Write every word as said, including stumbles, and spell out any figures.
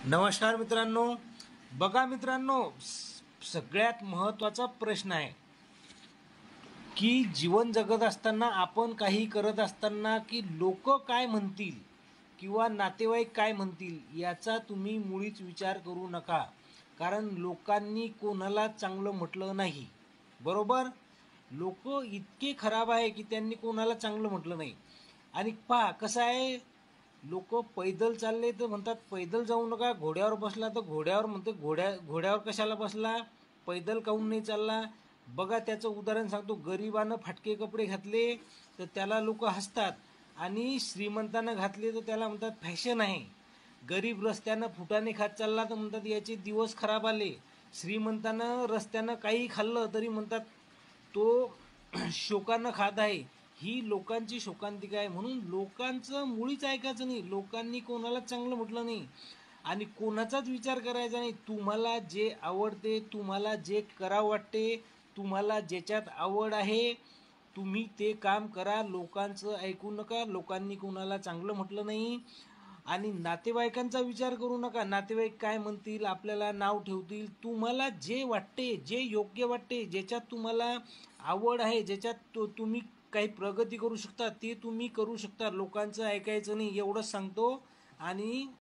नमस्कार मित्रांनो. बघा मित्रांनो, स- सगळ्यात महत्त्वाचा प्रश्न आहे की जीवन जगत असताना, आपण काही करत असताना, की लोक काय म्हणतील किंवा नातेवाईक काय म्हणतील याचा तुम्ही मुळीच विचार करू नका. कारण लोकांनी कोणाला चांगलं म्हटलं नाही, बरोबर. लोक इतके खराब आहे की त्यांनी कोणाला चांगलं म्हटलं नाही. आणि पहा कसं आहे, लोक पैदल चालले तर म्हणतात पैदल जाऊ नका, घोड्यावर बसला तर घोड्यावर म्हणते घोड्या घोड्यावर कशाला बसला, पैदल काहून नाही चालला. बघा त्याचं उदाहरण सांगतो. गरिबानं फाटके कपडे घातले तर त्याला लोक हसतात, आणि श्रीमंतानं घातले तर त्याला म्हणतात फॅशन आहे. गरीब रस्त्यानं फुटाने खात चालला तर म्हणतात याचे दिवस खराब आले. श्रीमंतानं रस्त्यानं काही खाल्लं तरी म्हणतात तो शोकानं खात आहे. ही लोकांची शोकांतिका आहे. म्हणून लोकांचं मुळीच ऐकायचं नाही. लोकांनी कोणाला चांगलं म्हटलं नाही आणि कोणाचाच विचार करायचा नाही. तुम्हाला जे आवडते, तुम्हाला जे करावं वाटते, तुम्हाला ज्याच्यात आवड आहे, तुम्ही ते काम करा. लोकांचं ऐकू नका. लोकांनी कोणाला चांगलं म्हटलं नाही. आणि नातेवाईकांचा विचार करू नका. नातेवाईक काय म्हणतील, आपल्याला नाव ठेवतील. तुम्हाला जे वाटते, जे योग्य वाटते, ज्याच्यात तुम्हाला आवड आहे, ज्याच्यात तो तुम्ही काही प्रगती करू शकता, ते तुम्ही करू शकता. लोकांचं ऐकायचं नाही, एवढंच सांगतो. आणि